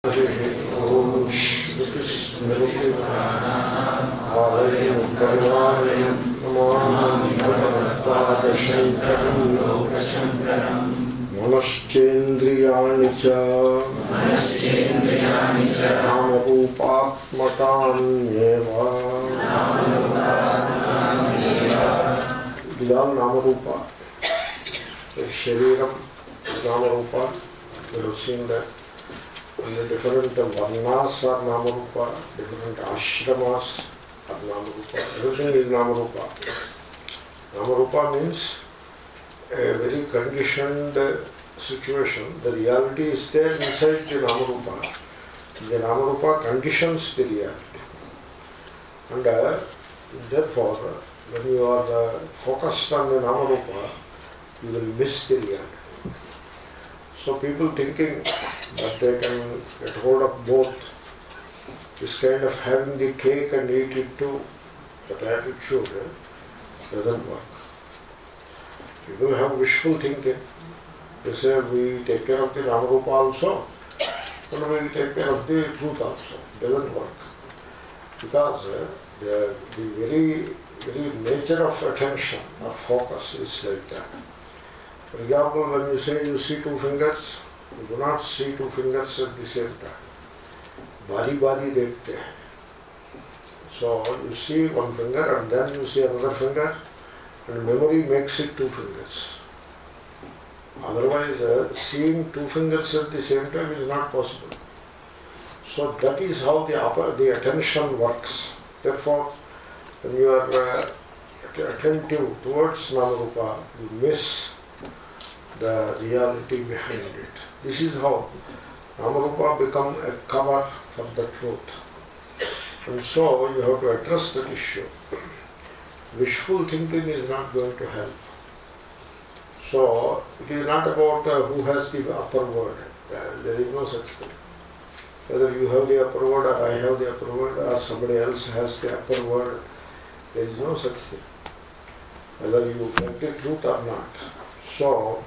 Om Shri-Krishna-Alayam Karunalayam Namam Bhagavad-Padashankaram Manaschendriyani ca Namarupatmakanyeva. These are Namarupa. The Shariram is Namarupa. We have seen that. And the different varnas are Namarupa, different ashramas are Namarupa. Everything is Namarupa. Namarupa means a very conditioned situation. The reality is there inside the Namarupa. The Namarupa conditions the reality. And therefore, when you are focused on the Namarupa, you will miss the reality. So people thinking that they can get hold of both, this kind of having the cake and eat it too, that attitude doesn't work. People have wishful thinking. They say we take care of the Namarupa also, and we take care of the truth also. It doesn't work. Because the very nature of attention or focus is like that. For example, when you say you see two fingers, you do not see two fingers at the same time. Bari dekhte hai. So you see one finger and then you see another finger, and memory makes it two fingers. Otherwise, seeing two fingers at the same time is not possible. So that is how the attention works. Therefore, when you are attentive towards Namarupa, you miss the reality behind it. This is how Namarupa become a cover for the truth. And so you have to address that issue. Wishful thinking is not going to help. So it is not about who has the upper word. There is no such thing. Whether you have the upper word or I have the upper word or somebody else has the upper word, there is no such thing. Whether you get the truth or not. So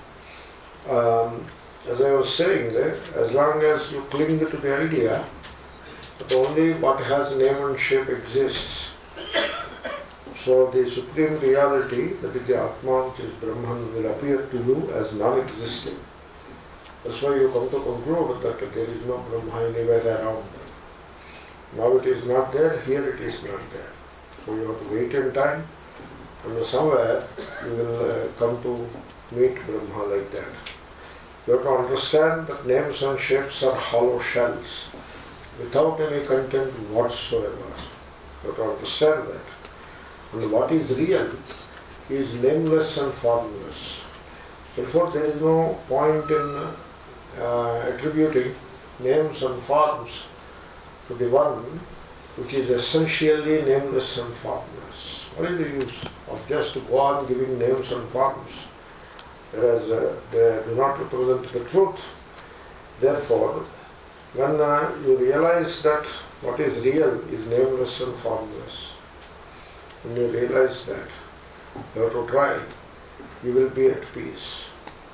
as I was saying, as long as you cling to the idea that only what has name and shape exists, so the supreme reality, that is the Atma, which is Brahman, will appear to you as non-existing. That's why you come to conclude that there is no Brahma anywhere around. Now it is not there, here it is not there. So you have to wait in time, and somewhere you will come to meet Brahma like that. You have to understand that names and shapes are hollow shells without any content whatsoever. You have to understand that. And what is real is nameless and formless. Therefore, there is no point in attributing names and forms to the one which is essentially nameless and formless. What is the use of just go on giving names and forms, whereas they do not represent the truth? Therefore, when you realize that what is real is nameless and formless, when you realize that, you have to try, you will be at peace.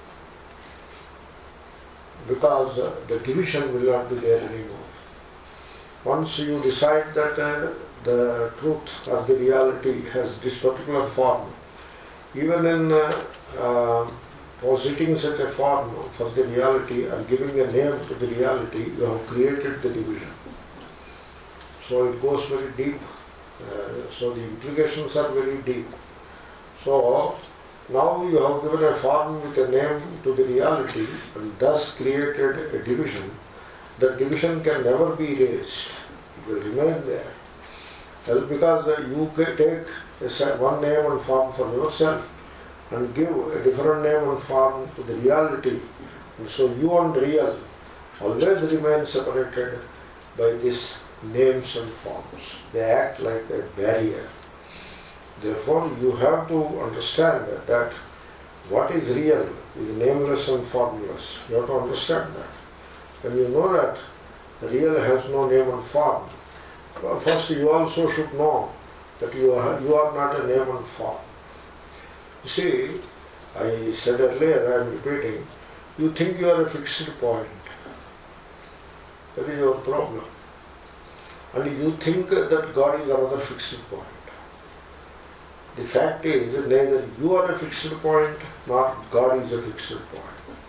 Because the division will not be there anymore. Once you decide that the truth or the reality has this particular form, even in positing such a form for the reality or giving a name to the reality, you have created the division. So it goes very deep. So the implications are very deep. So now you have given a form with a name to the reality and thus created a division. That division can never be erased. It will remain there. Well, because you take one name and form for yourself and give a different name and form to the reality. And so you and real always remain separated by these names and forms. They act like a barrier. Therefore, you have to understand that what is real is nameless and formless. You have to understand that. When you know that the real has no name and form, well, first you also should know that you are not a name and form. You see, I said earlier, I am repeating, you think you are a fixed point. That is your problem. And you think that God is another fixed point. The fact is, neither you are a fixed point, nor God is a fixed point.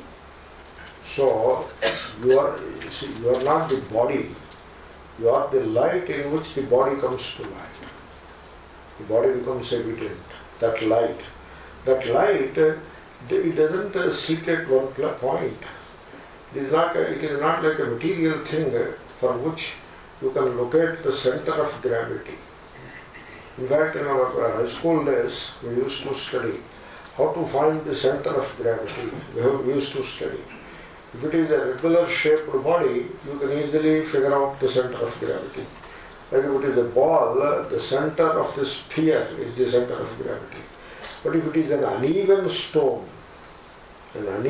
So, you are not the body, you are the light in which the body comes to light. The body becomes evident, that light. That light, it doesn't sit at one point. It is not like a material thing for which you can locate the center of gravity. In fact, in our high school days, we used to study how to find the center of gravity. We used to study. If it is a regular shaped body, you can easily figure out the center of gravity. Like if it is a ball, the center of the sphere is the center of gravity. But if it is an uneven stone, then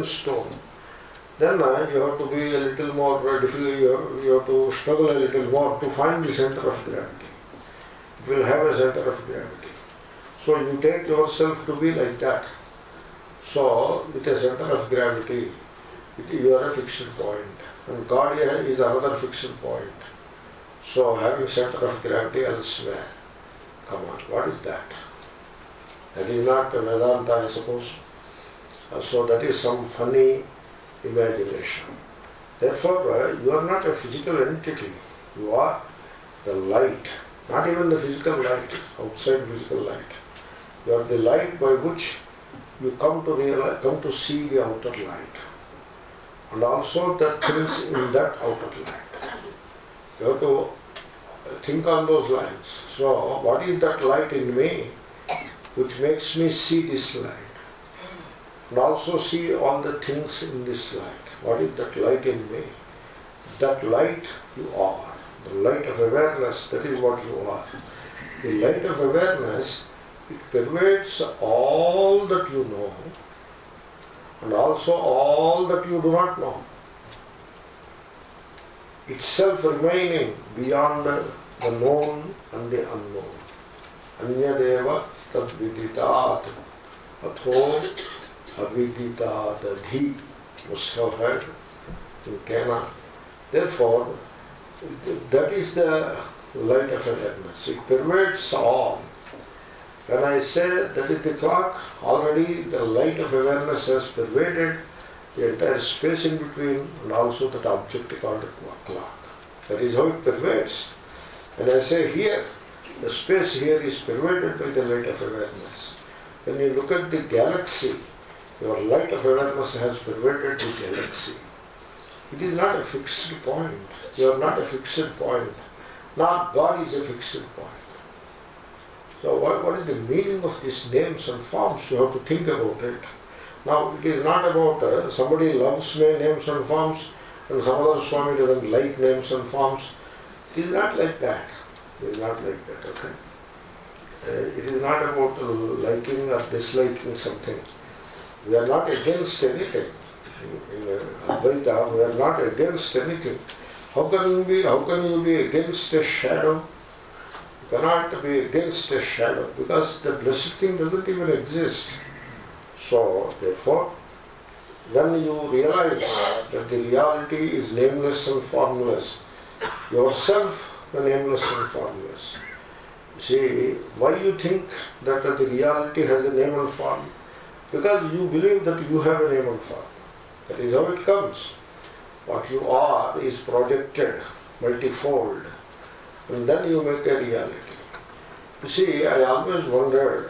you have to be a little more difficult, you have to struggle a little more to find the center of gravity. It will have a center of gravity. So you take yourself to be like that. So with a center of gravity, you are a fixed point. And God is another fixed point. So having center of gravity elsewhere. Come on, what is that? That is not Vedanta, I suppose. So that is some funny imagination. Therefore, you are not a physical entity. You are the light. Not even the physical light, outside physical light. You are the light by which you come to see the outer light. And also the things in that outer light. You have to think on those lines. So, what is that light in me which makes me see this light? And also see all the things in this light. What is that light in me? That light you are. The light of awareness, that is what you are. The light of awareness, it pervades all that you know and also all that you do not know. Itself remaining beyond the known and the unknown. Anyadeva tad viditat atho aviditat adhi. Must have heard in Kena. Therefore, that is the light of awareness. It pervades all. When I say that is the clock, already the light of awareness has pervaded the entire space in between and also that object called the clock. That is how it pervades. When I say here, the space here is pervaded by the light of awareness. When you look at the galaxy, your light of awareness has pervaded the galaxy. It is not a fixed point. You are not a fixed point. Not God is a fixed point. So what is the meaning of these names and forms? You have to think about it. Now it is not about somebody loves names and forms and some other Swami doesn't like names and forms. It is not like that. It is not like that, okay? It is not about liking or disliking something. We are not against anything. In Advaita, we are not against anything. How can you be against a shadow? You cannot be against a shadow because the blessed thing doesn't even exist. So, therefore, when you realize that the reality is nameless and formless, yourself the nameless and formless. See, why you think that the reality has a name and form? Because you believe that you have a name and form. That is how it comes. What you are is projected multifold, and then you make a reality. You see, I always wondered,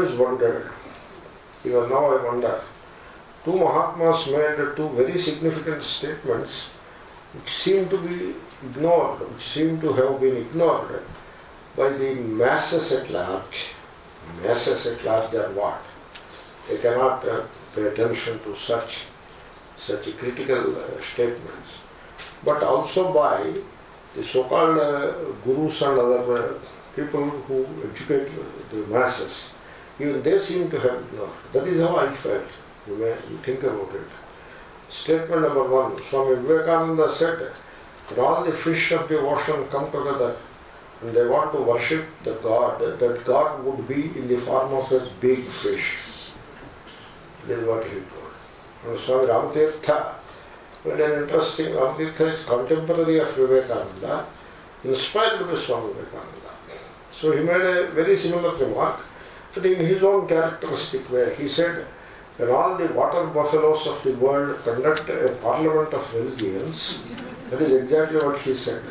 even now I wonder, two Mahatmas made two very significant statements which seem to be ignored, which seem to have been ignored by the masses at large. Masses at large are what? They cannot pay attention to such critical statements. But also by the so-called gurus and other people who educate the masses, even they seem to have ignored. That is how I felt. You think about it. Statement number one, Swami Vivekananda said that all the fish of the ocean come together and they want to worship the God, that God would be in the form of a big fish. That is what he told. And Swami Ramatirtha But an interesting, Ramatirtha is contemporary of Vivekananda, inspired by Swami Vivekananda. So he made a very similar remark, but in his own characteristic way. He said, when all the water buffaloes of the world conduct a parliament of religions, that is exactly what he said.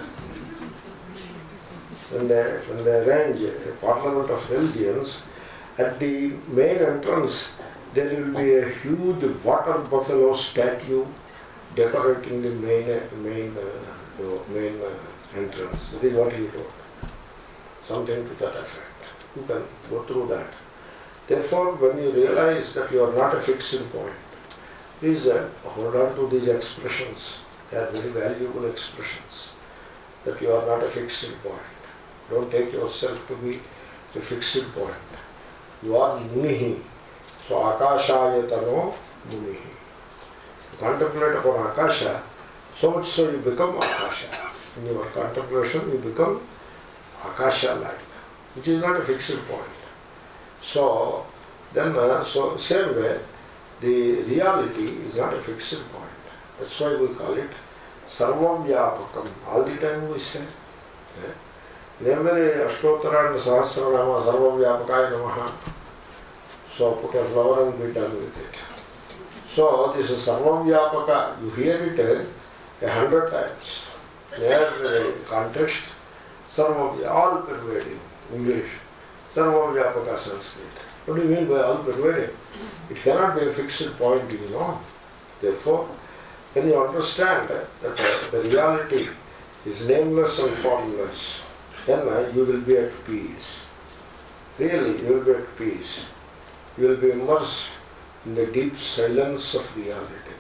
When they arrange a parliament of religions, at the main entrance there will be a huge water buffalo statue decorating the main entrance. That is what he wrote. Something to that effect. You can go through that. Therefore, when you realize that you are not a fixed point, please hold on to these expressions. They are very valuable expressions. That you are not a fixed point. Don't take yourself to be a fixed point. You are Munihi. So, Akashayatano Munihi. You contemplate upon Akasha, so much so you become Akasha. In your contemplation, you become Akasha-like, which is not a fixed point. So, then, same way, the reality is not a fixed point. That's why we call it Sarvavyapakam. All the time we say. In every Ashtotara and Sahasranama, Sarvavyapakaya Namaha. So, put a flower and be done with it. So, this is Sarvavyapaka. You hear it 100 times. There, context, Sarvavya, all pervading, English. Sarvavyapaka Sanskrit. What do you mean by all pervading? It cannot be a fixed point, you know. Therefore, when you understand that the reality is nameless and formless, then you will be at peace. Really, you will be at peace. You will be immersed in the deep silence of reality.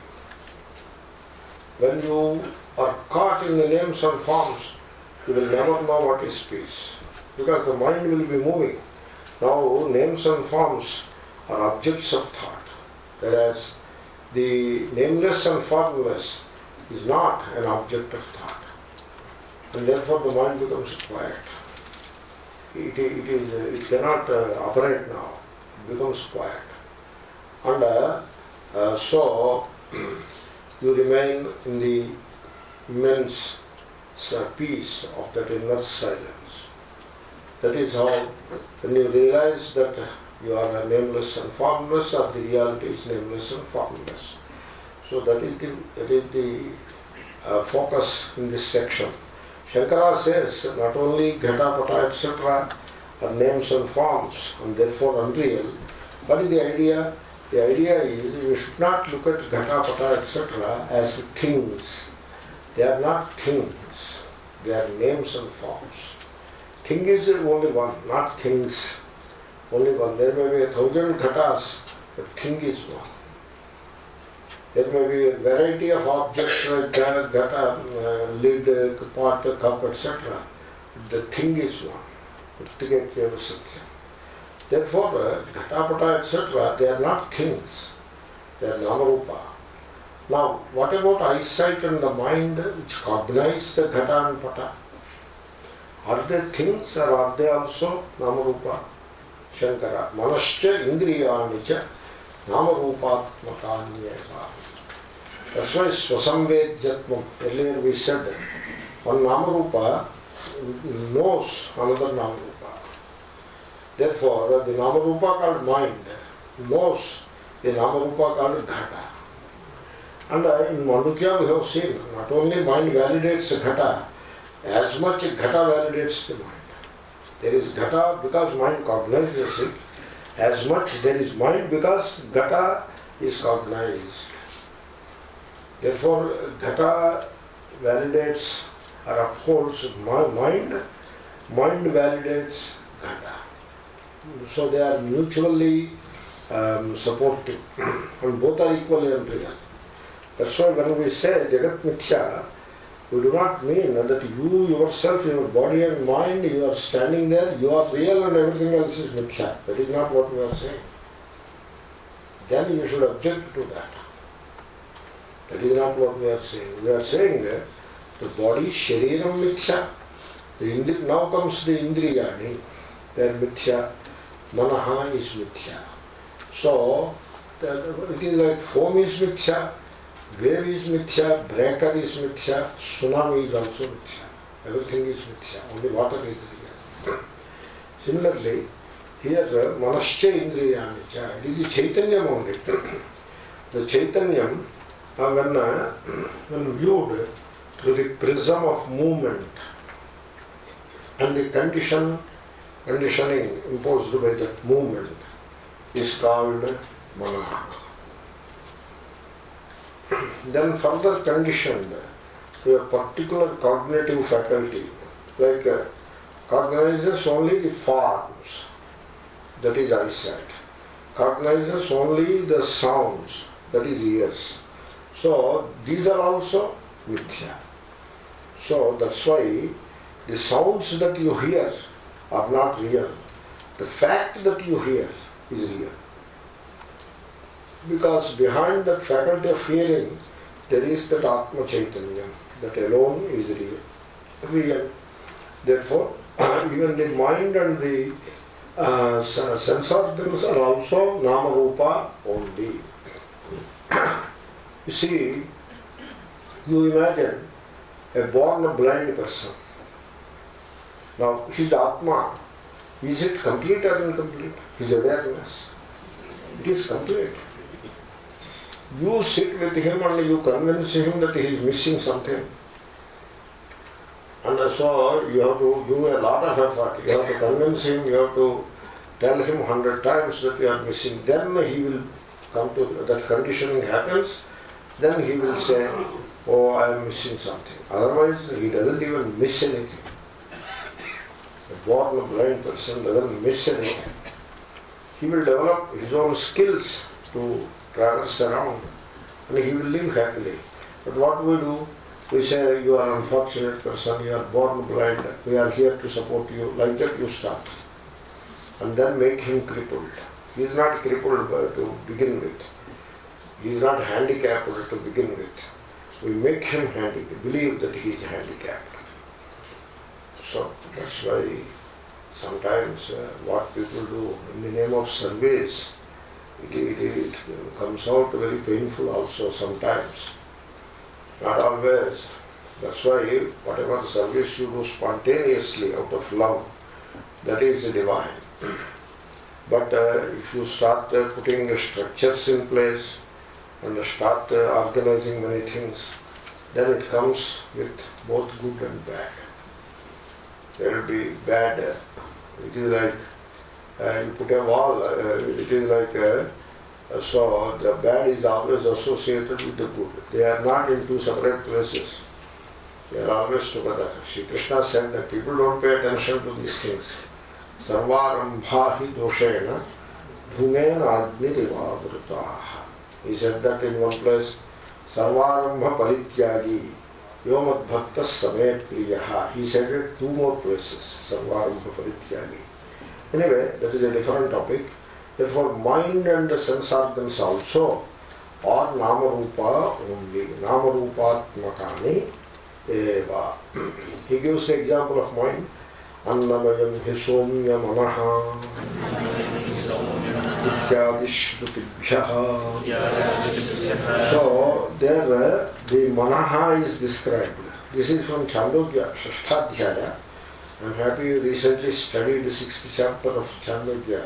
When you are caught in the names and forms, you will never know what is peace, because the mind will be moving. Now, names and forms are objects of thought, whereas the nameless and formless is not an object of thought, and therefore the mind becomes quiet. It cannot operate now. It becomes quiet, and so you remain in the immense peace of that inner silence. That is how, when you realize that you are nameless and formless, or the reality is nameless and formless. So that is the focus in this section. Shankara says not only Ghata, Pata, etc. are names and forms and therefore unreal, what is the idea? The idea is we should not look at Ghata, Pata, etc. as things. They are not things. They are names and forms. Thing is only one, not things. Only one. There may be 1,000 ghatas, but thing is one. There may be a variety of objects like ghata, lid, pot, cup, etc. The thing is one. Therefore, ghata, pata, etc., they are not things. They are namarupa. Now, what about eyesight and the mind which cognize the ghata and pata? Are they things or are they also namarupa? Shankara. Manascha indriyanicha namarupatmakanyeva. That's why swasamvedyatvam. Earlier we said one namarupa knows another namarupa. Therefore, the namarupa called mind knows the namarupa called ghata. And in Mandukya we have seen, not only mind validates ghata, as much ghata validates the mind. There is ghata because mind cognizes it, as much there is mind because ghata is cognized. Therefore, ghata validates or upholds mind, mind validates ghata. So they are mutually supportive, and both are equally unreal. That's why when we say Jagat Mithya, we do not mean that you yourself, your body and mind, you are standing there, you are real and everything else is Mithya. That is not what we are saying. Then you should object to that. That is not what we are saying. We are saying the body, Shariram Mithya. Now comes the Indriyani. They are Mithya. Manaha is Mithya. So, it is like foam is Mithya. Wave is mithya, breaker is mithya, tsunami is also mithya. Everything is mithya, only water is real. Similarly, here manascha indriyanicha, it is Chaitanyam only. The Chaitanyam, when viewed through the prism of movement and the conditioning imposed by that movement, is called mana. Then further conditioned to a particular cognitive faculty, like cognizes only the forms, that is eyesight, cognizes only the sounds, that is ears. So these are also mithya. So that's why the sounds that you hear are not real. The fact that you hear is real. Because behind that faculty of hearing, there is that Atma Chaitanya, that alone is real. Therefore, even the mind and the sense organs are also Nama Rupa only. You see, you imagine a born blind person. Now, his Atma, is it complete or incomplete? His awareness, it is complete. You sit with him and you convince him that he is missing something. And so you have to do a lot of effort. You have to convince him, you have to tell him 100 times that you are missing. Then he will come to that conditioning happens. Then he will say, oh, I am missing something. Otherwise, he doesn't even miss anything. A born blind person doesn't miss anything. He will develop his own skills to traverse around and he will live happily. But what we do, we say, you are an unfortunate person, you are born blind, we are here to support you. Like that you start. And then make him crippled. He is not crippled to begin with. He is not handicapped to begin with. We make him handicapped, believe that he is handicapped. So that's why sometimes what people do in the name of service, it comes out very painful also sometimes. Not always. That's why whatever service you do spontaneously out of love, that is divine. But if you start putting structures in place and start organizing many things, then it comes with both good and bad. There will be bad. It is like you put a wall, it is like so the bad is always associated with the good. They are not in two separate places. They are always together. Shri Krishna said that people don't pay attention to these things. Sarvarambhahi doshena dhumena agnirivavrutāha. He said that in one place. Sarvarambha parityagi yomad bhaktas samet priyaha. He said it two more places. Sarvarambha parityagi. Anyway, that is a different topic. Therefore, mind and the sense organs also are Nama-rupa only. Nama-rupatmakani eva. He gives the example of mind. Annamayam hi somya manaha ityadishrutibhyaha. So, there the manaha is described. This is from Chandogya, Shashtadhyaya. I am happy you recently studied the 6th chapter of Chandogya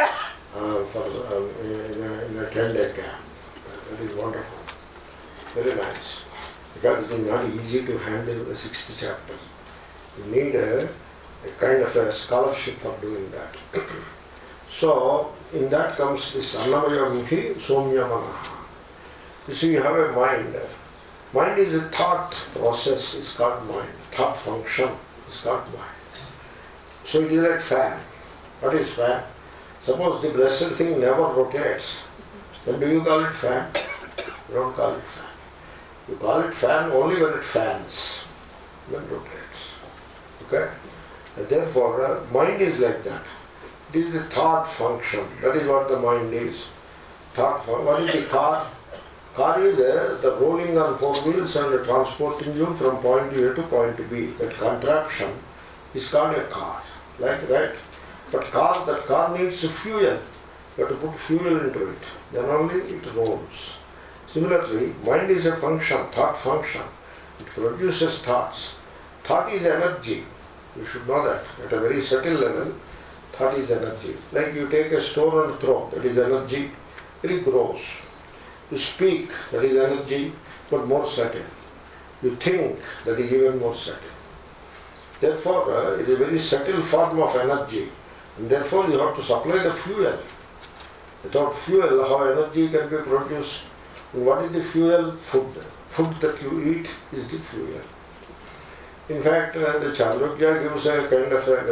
in a 10-day camp. That is wonderful. Very nice. Because it is not easy to handle the 6th chapter. You need a kind of a scholarship for doing that. So, in that comes this Annamaya-mukhi Somya-manaha. You see, you have a mind. Mind is a thought process, is called mind. Thought function is called mind. So it is like fan. What is fan? Suppose the blessed thing never rotates. Then do you call it fan? You don't call it fan. You call it fan only when it fans, when it rotates. Okay? And therefore, mind is like that. This is the thought function. That is what the mind is. Thought function. What is the car? Car is the rolling on four wheels and transporting you from point A to point B. That contraption is called a car. Like that. But that car needs fuel. You have to put fuel into it. Then only it rolls. Similarly, mind is a function, thought function. It produces thoughts. Thought is energy. You should know that. At a very subtle level, thought is energy. Like you take a stone and throw, that is energy, very gross. You speak, that is energy, but more subtle. You think, that is even more subtle. Therefore, it is a very subtle form of energy. And therefore, you have to supply the fuel. Without fuel, how energy can be produced? And what is the fuel? Food. Food that you eat is the fuel. In fact, the Chandogya gives a kind of a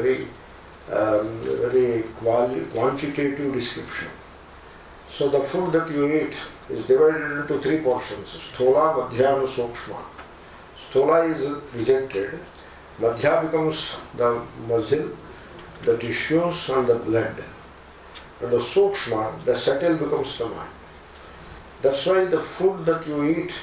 very quantitative description. So the food that you eat is divided into three portions: Sthola, Madhya and Sukshma. Sthola is rejected. Madhya becomes the muscle, the tissues and the blood. And the Sukshma, the subtle, becomes the mind. That's why the food that you eat,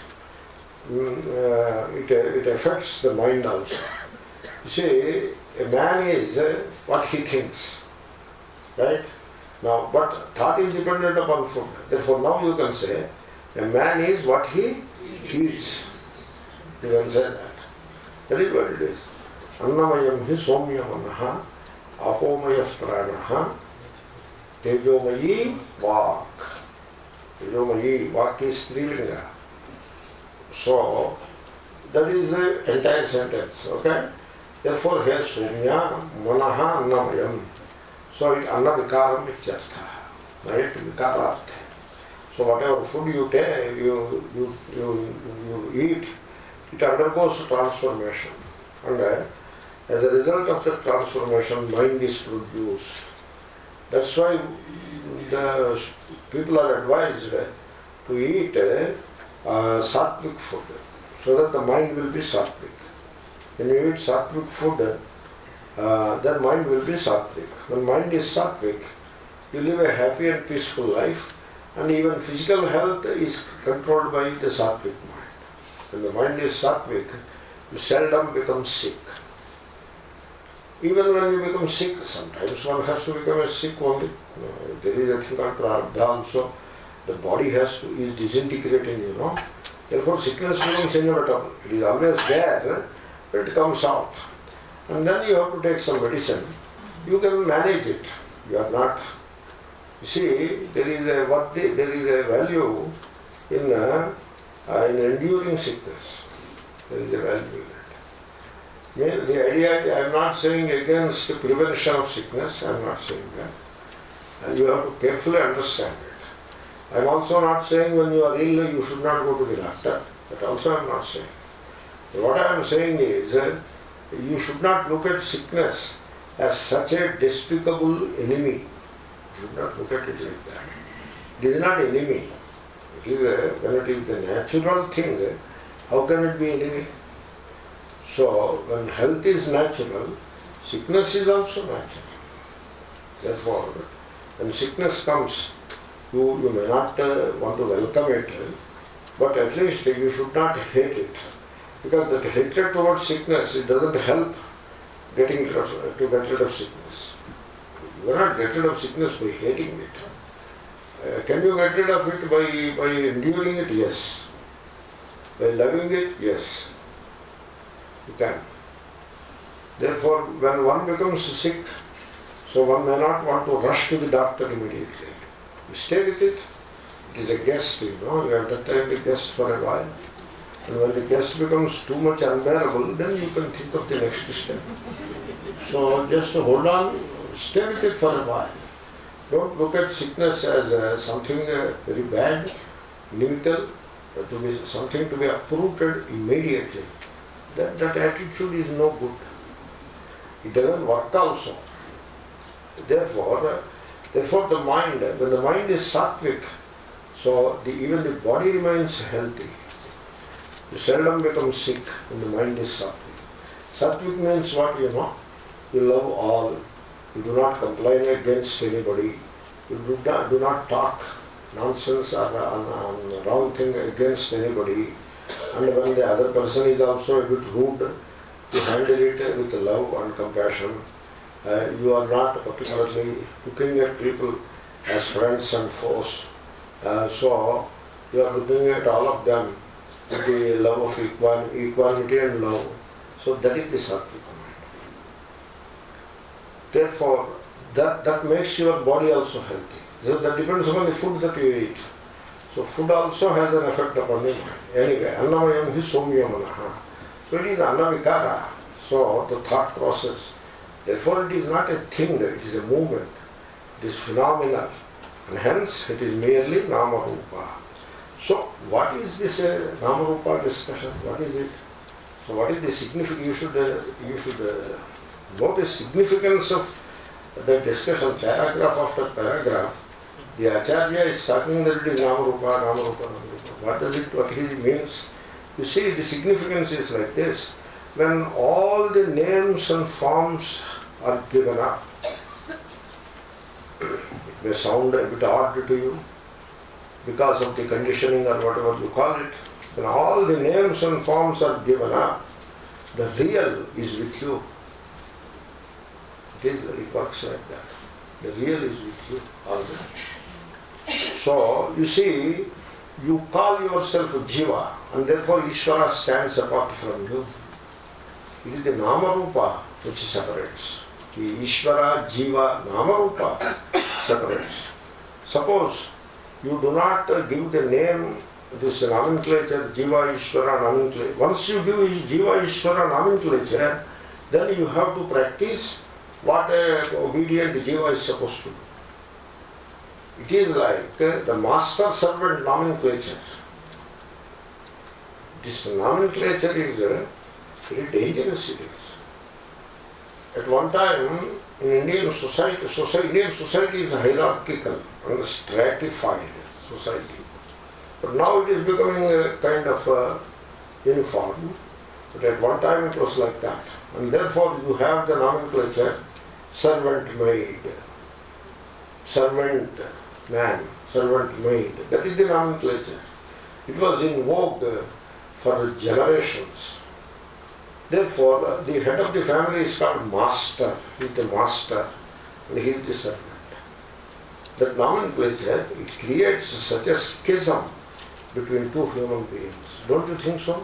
it affects the mind also. You see, a man is what he thinks, right? Now, but thought is dependent upon food. Therefore, now you can say, a man is what he eats. You can say that. That is what it is. Annamayam hi somyamanaha, apomayah pranaha, tejomayi vak. Tejomayi, vak is strilinga. So, that is the entire sentence, okay? Therefore, here somya, manaha, annamayam. So, it anna vikaram ityartha. Mayat vikarartha. So, whatever food you take, you eat, it undergoes transformation. And as a result of the transformation, mind is produced. That's why the people are advised to eat sattvic food, so that the mind will be sattvic. When you eat sattvic food, then mind will be sattvic. When mind is sattvic, you live a happy and peaceful life, and even physical health is controlled by the sattvic mind. When the mind is sattvic, you seldom become sick. Even when you become sick, sometimes one has to become a sick only. There is a thing called prarabdha also. The body is disintegrating, you know. Therefore, sickness becomes inevitable. It is always there, but it comes out. And then you have to take some medicine. You can manage it. You are not. You see, there is a value in enduring sickness. There is a value in it. The idea, I am not saying against the prevention of sickness. I am not saying that. And you have to carefully understand it. I am also not saying when you are ill, you should not go to the doctor. That also I am not saying. What I am saying is, you should not look at sickness as such a despicable enemy. You should not look at it like that. It is not enemy. It is when it is the natural thing, how can it be enemy? So, when health is natural, sickness is also natural. Therefore, when sickness comes, you may not want to welcome it, but at least you should not hate it. Because that hatred towards sickness, it doesn't help to get rid of sickness. You cannot get rid of sickness by hating it. Can you get rid of it by enduring it? Yes. By loving it? Yes. You can. Therefore, when one becomes sick, so one may not want to rush to the doctor immediately. You stay with it. It is a guest, you know. You have to entertain the guest for a while. And when the guest becomes too much unbearable, then you can think of the next step. So just hold on, stay with it for a while. Don't look at sickness as something very bad, inimical, to be something to be uprooted immediately. That attitude is no good. It doesn't work also. Therefore the mind, when the mind is sattvic, so even the body remains healthy. You seldom become sick when the mind is sattvic. Sattvic means what, you know? You love all. You do not complain against anybody. You do not talk nonsense or wrong thing against anybody. And when the other person is also a bit rude, you handle it with love and compassion. You are not particularly looking at people as friends and foes. So You are looking at all of them with the love of equality and love. So that is the sattvic mind. Therefore, that makes your body also healthy. So that depends upon the food that you eat. So food also has an effect upon the mind. Anyway, annamayam hi somya manaha. So it is annavikara. So the thought process. Therefore it is not a thing, it is a movement. It is phenomenal. And hence it is merely nama-rupa. So what is this nama-rupa discussion? What is it? So what is the significance? You should know the significance of the discussion, paragraph after paragraph. The Acharya is talking that it is nama-rupa, nama-rupa, nama-rupa. What does it, what he means? You see, the significance is like this. When all the names and forms are given up, it may sound a bit odd to you because of the conditioning or whatever you call it. When all the names and forms are given up, the real is with you. It works like that. The real is with you already. So, you see, you call yourself Jiva and therefore Ishvara stands apart from you. It is the Nama-rupa which separates. The Ishvara, Jiva, Nama-rupa separates. Suppose you do not give the name, this nomenclature, Jiva, Ishvara nomenclature. Once you give Jiva, Ishvara nomenclature, then you have to practice what an obedient Jiva is supposed to do. It is like the master-servant nomenclature. This nomenclature is very dangerous. It is. At one time, in Indian society is hierarchical and stratified society. But now it is becoming a kind of uniform. But at one time it was like that. And therefore you have the nomenclature servant maid, servant man, servant maid. That is the nomenclature. It was in vogue for generations. Therefore, the head of the family is called master. He is the master and he is the servant. That nomenclature, it creates such a schism between two human beings. Don't you think so?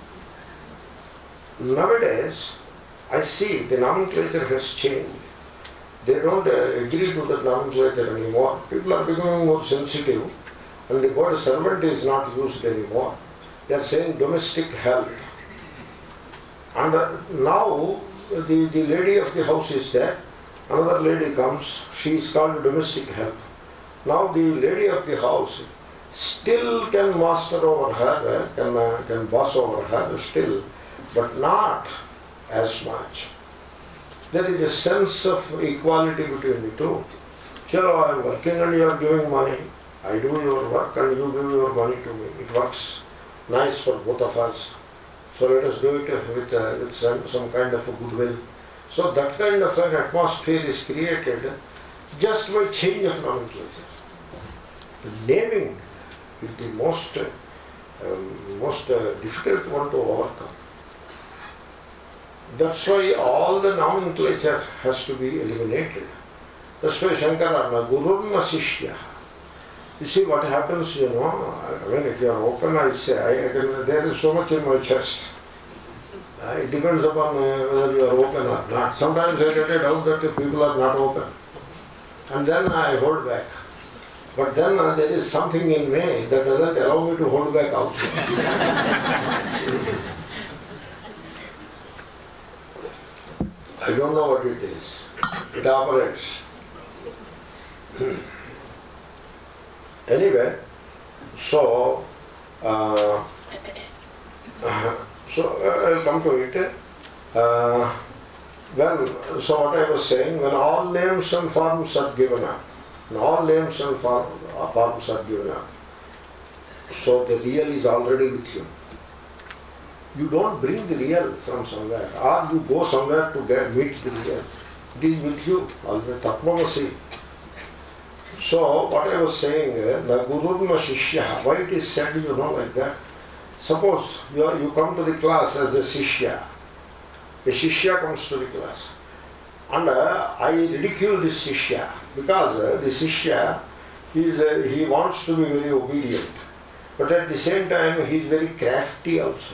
Yes. Nowadays, I see the nomenclature has changed. They don't agree to that nomenclature anymore. People are becoming more sensitive and the word servant is not used anymore. They are saying domestic help. And now the lady of the house is there. Another lady comes. She is called domestic help. Now the lady of the house still can master over her, can boss over her still, but not as much. There is a sense of equality between the two. Chalo, I am working and you are giving money. I do your work and you give your money to me. It works nice for both of us. So let us do it with some kind of a goodwill. So that kind of an atmosphere is created just by change of nomenclature. The naming is the most difficult one to overcome. That's why all the nomenclature has to be eliminated. That's why Shankara, na guru na shishya. You see what happens, I mean, if you are open, I say, there is so much in my chest. It depends upon whether you are open or not. Sometimes I get a doubt that people are not open. And then I hold back. But then there is something in me that doesn't allow me to hold back also. I don't know what it is. It operates. Anyway, so I'll come to it. So what I was saying, when all names and forms are given up, so the real is already with you. You don't bring the real from somewhere, or you go somewhere to meet the real. It is with you, always Tatmamasi. So what I was saying, the Guru na Shishya, why it is said, like that? Suppose you come to the class as a Shishya. A Shishya comes to the class. And I ridicule this Shishya because the Shishya, he wants to be very obedient. But at the same time, he is very crafty also.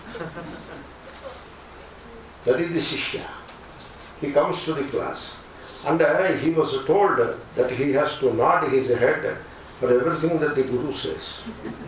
That is the Shishya. He comes to the class. And he was told that he has to nod his head for everything that the Guru says.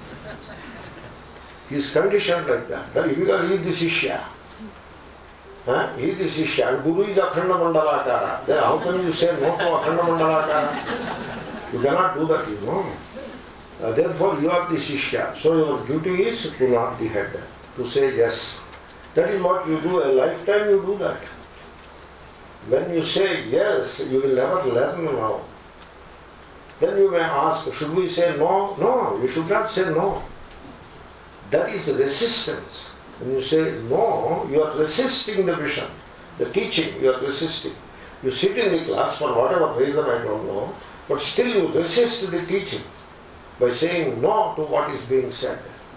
He is conditioned like that. Because he is the Shishya. He is the Shishya. And Guru is Akhanda Mandalakara. Then how can you say no to Akhanda Mandalakara? You cannot do that, you know. Therefore, you are the Shishya. So your duty is to nod the head, to say yes. That is what you do. A lifetime you do that. When you say yes, you will never learn now. Then you may ask, should we say no? No, you should not say no. That is resistance. When you say no, you are resisting the vision, the teaching, you are resisting. You sit in the class for whatever reason, I don't know, but still you resist the teaching by saying no to what is being said.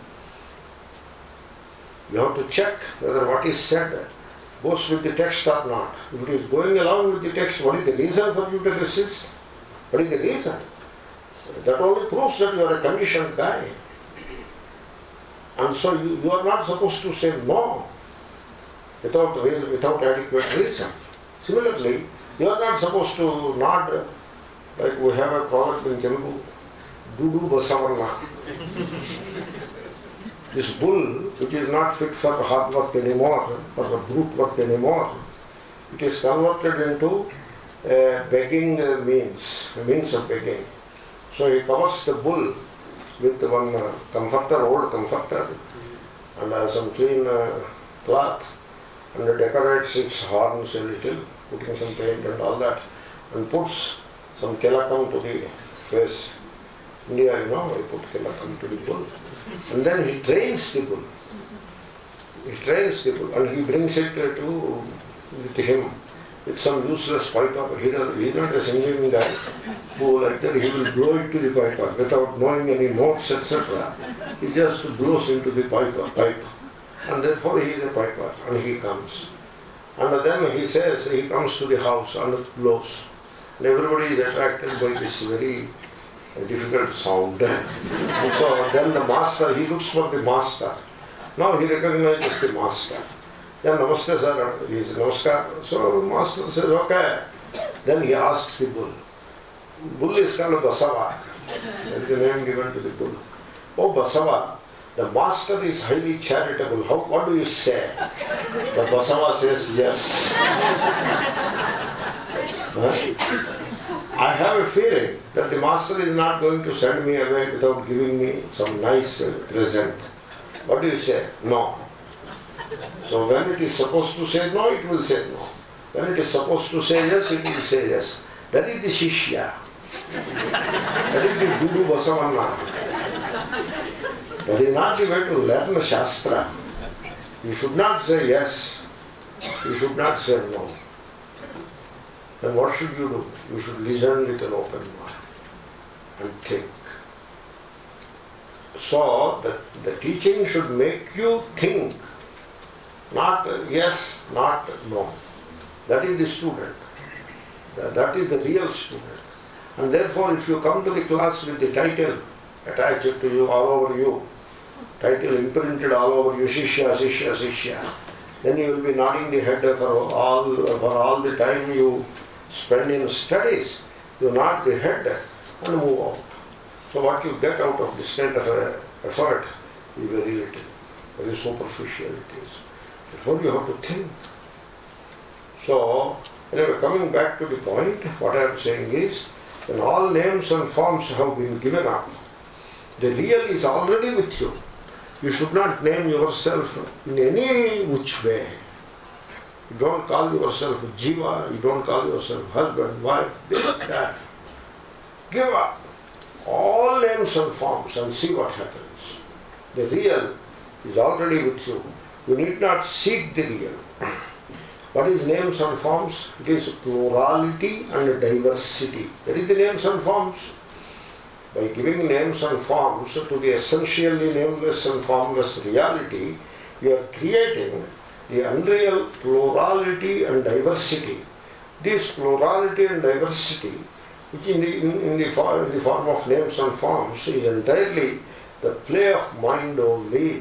You have to check whether what is said goes with the text or not. If it is going along with the text, what is the reason for you to resist? What is the reason? That only proves that you are a conditioned guy. And so you are not supposed to say no without reason, without adequate reason. Similarly, you are not supposed to nod, like we have a proverb in Telugu, Dudu Basavanna. This bull, which is not fit for hard work anymore, or the brute work anymore, it is converted into begging means of begging. So he covers the bull with one comforter, old comforter, and some clean cloth, and decorates its horns a little, putting some paint and all that, and puts some tilakam to the face. India, you know, he put tilakam to the bull. And then he trains the bull. He trains the bull, and he brings it with him with some useless python. He is not a singing guy who like that he will blow it to the python without knowing any notes, etc. He just blows into the pipe. And therefore he is a piper, and he comes. And then he says, he comes to the house and blows. And everybody is attracted by this very difficult sound. And so then the master, he looks for the master. Now he recognizes the master. Then Namaste sir, he is Namaskar. So master says, okay. Then he asks the bull. Bull is called Basava. That is the name given to the bull. Oh Basava, the master is highly charitable. What do you say? The Basava says yes. I have a feeling that the master is not going to send me away without giving me some nice present. What do you say? No. So when it is supposed to say no, it will say no. When it is supposed to say yes, it will say yes. That is the Shishya. That is the Dudu Basavanna. That is not the way to learn Shastra. You should not say yes. You should not say no. Then what should you do? You should listen with an open mind and think. So the teaching should make you think. Not yes, not no. That is the student. That is the real student. And therefore if you come to the class with the title attached to you, all over you, title imprinted all over you, Shishya, Shishya, Shishya, then you will be nodding the head for all the time you spend in studies. You nod the head and move out. So what you get out of this kind of effort is very little, very superficial it is. Therefore you have to think. So anyway, coming back to the point, what I am saying is, when all names and forms have been given up, the real is already with you. You should not name yourself in any which way. You don't call yourself Jiva, you don't call yourself husband, wife, this, that. Give up all names and forms and see what happens. The real is already with you. You need not seek the real. What is names and forms? It is plurality and diversity. That is the names and forms. By giving names and forms to the essentially nameless and formless reality, you are creating the unreal plurality and diversity. This plurality and diversity, which in the form of names and forms, is entirely the play of mind only.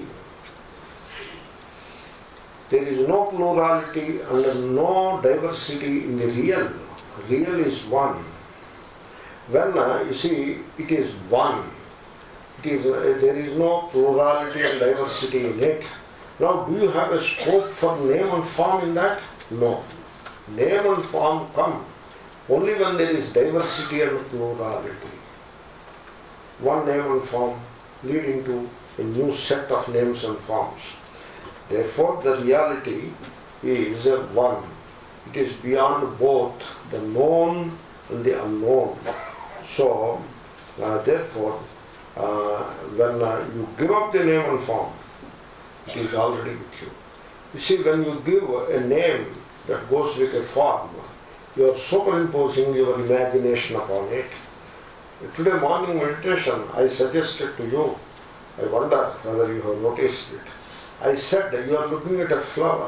There is no plurality and no diversity in the real. Real is one. When you see, it is one. It is, there is no plurality and diversity in it. Now, do you have a scope for name and form in that? No. Name and form come only when there is diversity and plurality. One name and form leading to a new set of names and forms. Therefore, the reality is one. It is beyond both the known and the unknown. So, therefore, when you give up the name and form, it is already with you. You see, when you give a name that goes with a form, you are superimposing your imagination upon it. Today morning meditation, I suggested to you, I wonder whether you have noticed it. I said you are looking at a flower.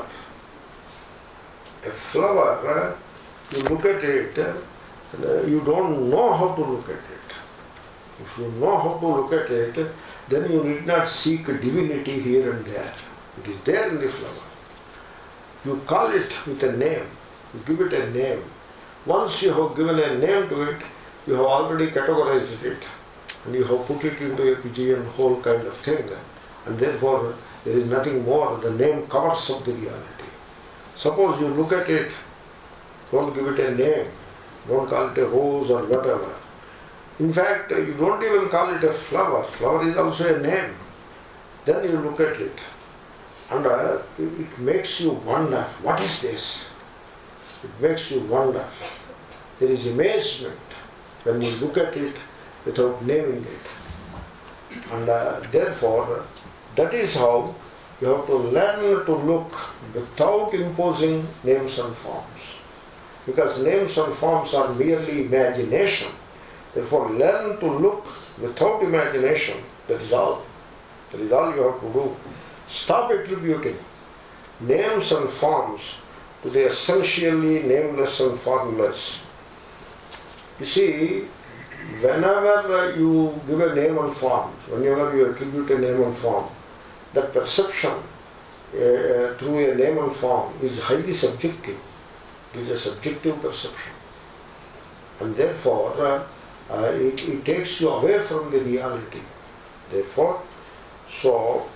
A flower, you look at it, you don't know how to look at it. If you know how to look at it, then you need not seek divinity here and there. It is there in the flower. You call it with a name. You give it a name. Once you have given a name to it, you have already categorized it and you have put it into a pigeonhole kind of thing. And therefore, there is nothing more. The name covers up the reality. Suppose you look at it, don't give it a name. Don't call it a rose or whatever. In fact, you don't even call it a flower. Flower is also a name. Then you look at it and it makes you wonder, what is this? It makes you wonder. There is amazement when you look at it without naming it. And therefore, that is how you have to learn to look without imposing names and forms. Because names and forms are merely imagination. Therefore, learn to look without imagination. That is all. That is all you have to do. Stop attributing names and forms to the essentially nameless and formless. You see, whenever you give a name and form, whenever you attribute a name and form, that perception through a name and form is highly subjective. It is a subjective perception. And therefore, it takes you away from the reality. Therefore, so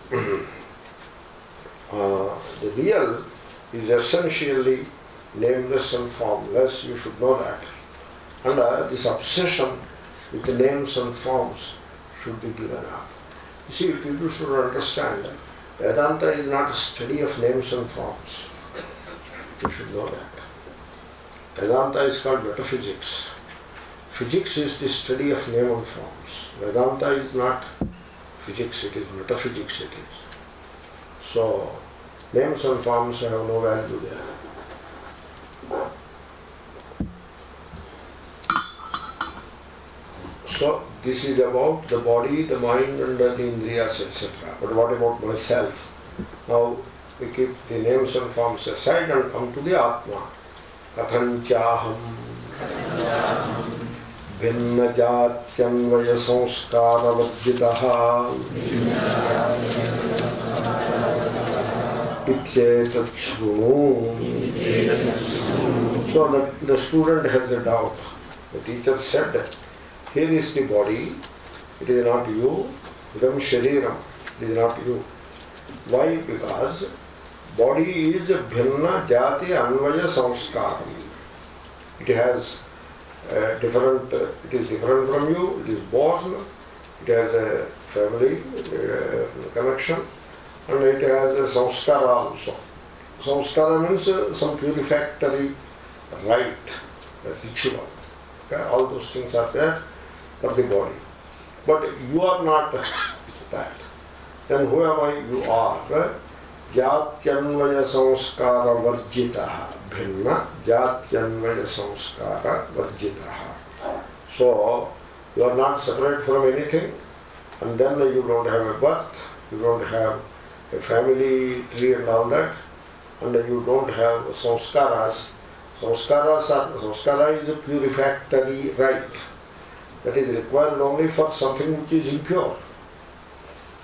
the real is essentially nameless and formless. You should know that. And this obsession with the names and forms should be given up. You see, people should understand that Vedanta is not a study of names and forms. You should know that. Vedanta is called metaphysics. Physics is the study of name and forms. Vedanta is not physics, it is metaphysics it is. So, names and forms have no value there. So, this is about the body, the mind and the indriyas, etc. But what about myself? Now, we keep the names and forms aside and come to the Atma. Kathanchaham Bhinna Jatyamvaya Samskara Vajjitaha Ityetat Shrunu. So the student has a doubt. The teacher said that here is the body, it is not you, idam shariram, it is not you. Why? Because body is bhinna jati anvaya samskaram. It has different, it is different from you, it is born, it has a family connection, and it has a samskara also. Samskara means some purificatory rite, a ritual. Okay? All those things are there for the body. But you are not that. Then who am I? You are Jatyanvaya Samskara Varjitaha. Bhinna Jatyanvaya Samskara Varjitaha. So, you are not separate from anything, and then you don't have a birth, you don't have a family tree and all that, and you don't have samskaras. Samskara is a purificatory rite that is required only for something which is impure.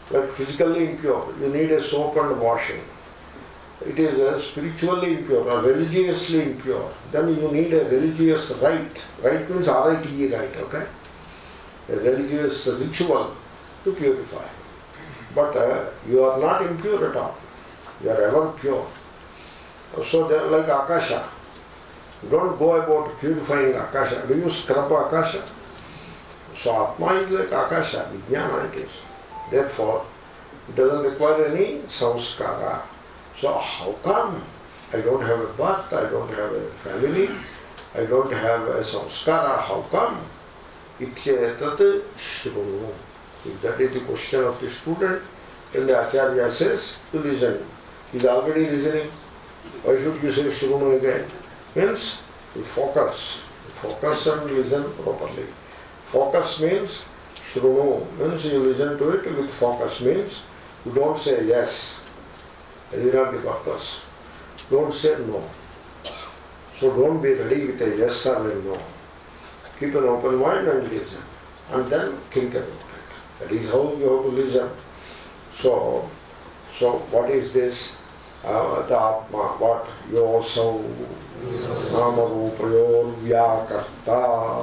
like physically impure, you need a soap and washing. It is spiritually impure or religiously impure, then you need a religious rite. Rite means R-I-T-E, right, okay? A religious ritual to purify. But you are not impure at all. You are ever pure. So they are like Akasha. Don't go about purifying Akasha. Do you scrub Akasha? So Atma is like Akasha, Vijnana it is. Therefore, it doesn't require any samskara. So how come I don't have a birth, I don't have a family, I don't have a samskara? How come? Itchetat shrunu. If that is the question of the student, then the Acharya says, to listen. He is already listening. Why should you say shrunu again? Means you focus. Focus and listen properly. Focus means shrunu, means you listen to it with focus, means you don't say yes. That is not the purpose. Don't say no. So don't be ready with a yes or a no. Keep an open mind and listen. And then think about it. That is how you have to listen. So what is this? The Atma, what? Yosau Namarupayor Vyakarta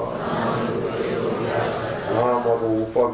Namarupa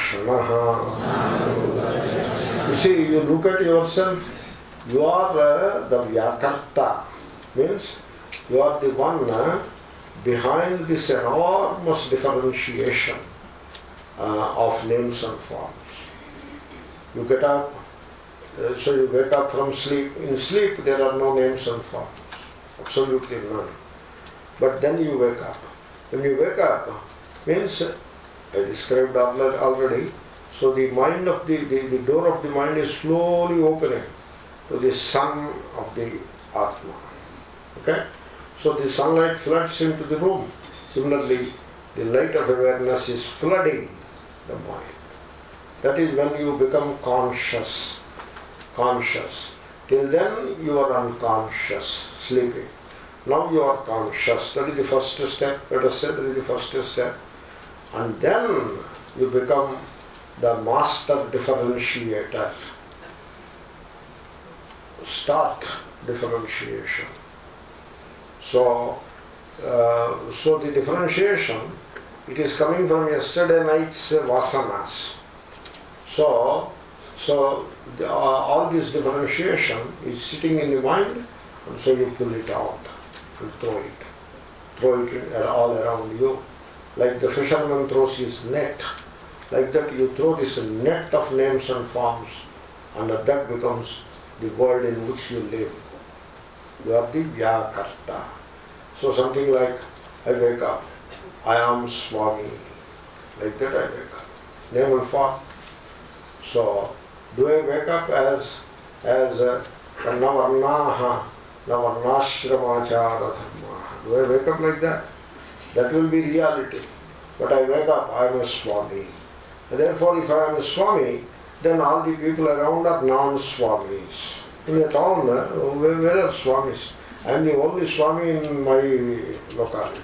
Vilakshanaha. You see, you look at yourself, you are the Vyakarta, means you are the one behind this enormous differentiation of names and forms. You get up, so you wake up from sleep. In sleep there are no names and forms, absolutely none. But then you wake up. When you wake up, means I described already, so the mind of the door of the mind is slowly opening to the sun of the Atma. Okay? So the sunlight floods into the room. Similarly, the light of awareness is flooding the mind. That is when you become conscious. Conscious. Till then you are unconscious, sleeping. Now you are conscious. That is the first step. Let us say that is the first step. And then you become the master differentiator. Start differentiation. So the differentiation, it is coming from yesterday night's vasanas. So all this differentiation is sitting in the mind, and so you pull it out and throw it all around you. Like the fisherman throws his net, like that you throw this net of names and forms, and that becomes the world in which you live. You are the Vyakarta. So something like, I wake up, I am Swami. Like that I wake up. Name and form. So, do I wake up as Navarnaha, Navarnashramachara Dharmaha? Do I wake up like that? That will be reality. But I wake up, I am a Swami. And therefore, if I am a Swami, then all the people around are non-Swamis. In a town, where are Swamis? I am the only Swami in my locality.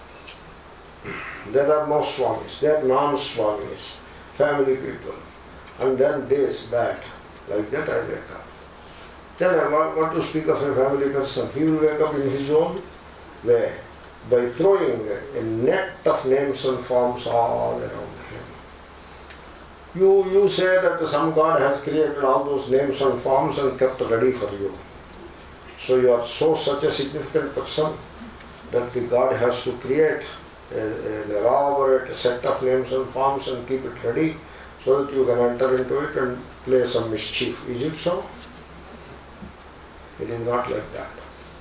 There are no Swamis, they are non-Swamis, family people. And then this, that, like that I wake up. Then I want to speak of a family person. He will wake up in his own way by throwing a net of names and forms all around him. You say that some God has created all those names and forms and kept ready for you. So you are such a significant person that the God has to create an elaborate set of names and forms and keep it ready so that you can enter into it and play some mischief. Is it so? It is not like that.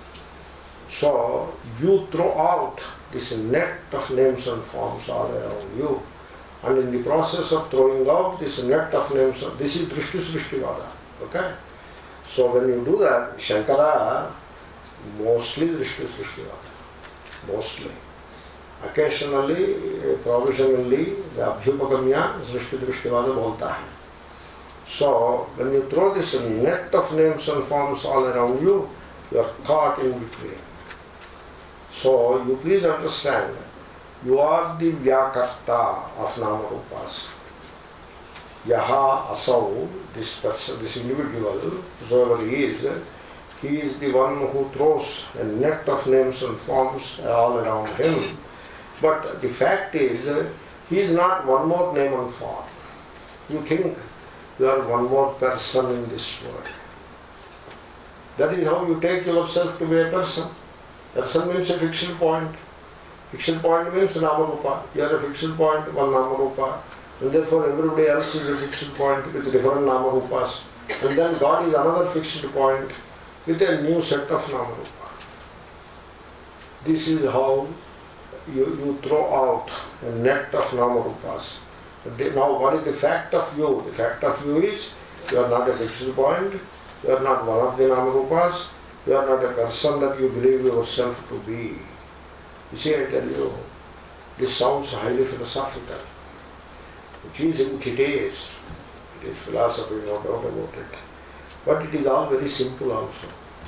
So you throw out this net of names and forms all around you, and in the process of throwing out this net of names, this is Drishti Srishtivada. Okay? So when you do that, Shankara mostly Drishti Srishtivada. Mostly. Occasionally, provisionally, the Abhyupagamya Srishti Drishtivada bolta hai. So when you throw this net of names and forms all around you, you are caught in between. So you please understand, you are the Vyakarta of Namarupas. Yaha asau, this person, this individual, whoever he is the one who throws a net of names and forms all around him. But the fact is, he is not one more name and form. You think you are one more person in this world. That is how you take yourself to be a person. Person means a fixed point. Fixed point means Namarupa. You are a fixed point, one Namarupa. And therefore everybody else is a fixed point with different Namarupas. And then God is another fixed point with a new set of Namarupa. This is how you throw out a net of Namarupas. Now what is the fact of you? The fact of you is you are not a fixed point, you are not one of the Namarupas, you are not a person that you believe yourself to be. You see, I tell you, this sounds highly philosophical, which it is. It is philosophy, no doubt about it. But it is all very simple also.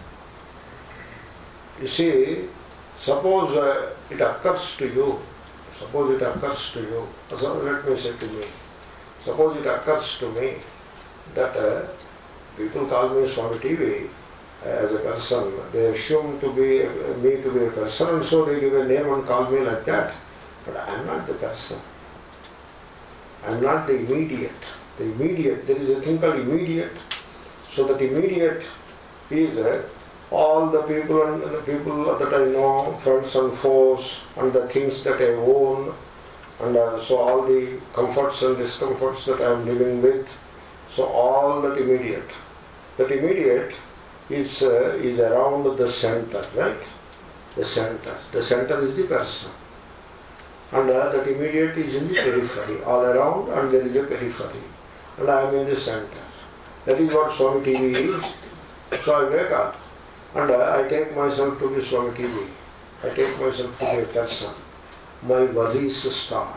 You see, suppose it occurs to you, so let me say to me, suppose it occurs to me that people call me Swami TV as a person, they assume to be me to be a person, and so they give a name and call me like that. But I am not the person. I am not the immediate. The immediate, there is a thing called immediate. So that immediate is all the people and the people that I know, friends and foes, and the things that I own, and so all the comforts and discomforts that I am living with. So all that immediate. That immediate is around the center, right? The center. The center is the person. And that immediate is in the periphery, all around, and there is a periphery. And I am in the center. That is what Swami TV is. So I wake up and I take myself to be Swami TV. I take myself to be a person. My worries start.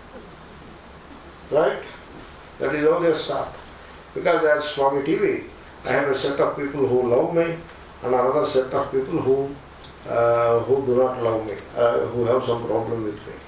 Right? That is how they start. Because as Swami TV, I have a set of people who love me and another set of people who do not love me, who have some problem with me.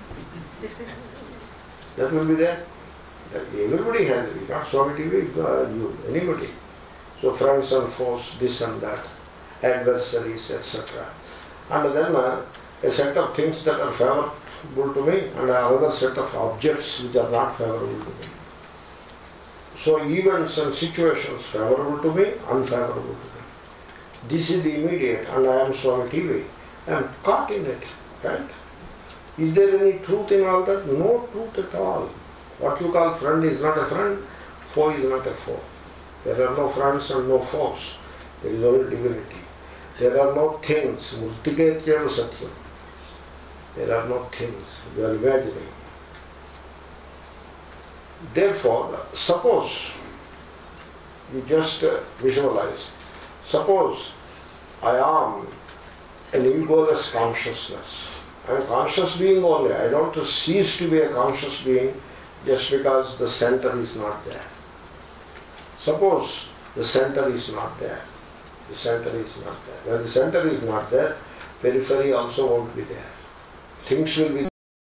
That will be there. That everybody has it, not Swami TV, you, anybody. So friends and foes, this and that, adversaries, etc. And then a set of things that are favorable to me and another set of objects which are not favorable to me. So events and situations favorable to me, unfavorable to me. This is the immediate, and I am Swami TV. I am caught in it, right? Is there any truth in all that? No truth at all. What you call friend is not a friend, foe is not a foe. There are no friends and no foes. There is only divinity. There are no things. Murtiketyeva satyam. There are no things. You are imagining. Therefore, suppose you just visualize. Suppose I am an egoless consciousness. I am a conscious being only. I don't cease to be a conscious being just because the center is not there. Suppose the center is not there. The center is not there. When the center is not there, periphery also won't be there. Things will be